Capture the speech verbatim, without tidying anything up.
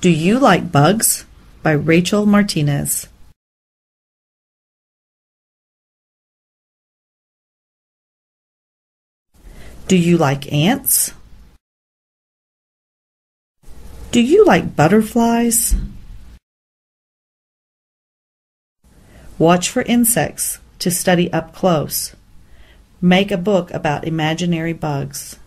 Do You Like Bugs? By Rachel Martinez. Do you like ants? Do you like butterflies? Watch for insects to study up close. Make a book about imaginary bugs.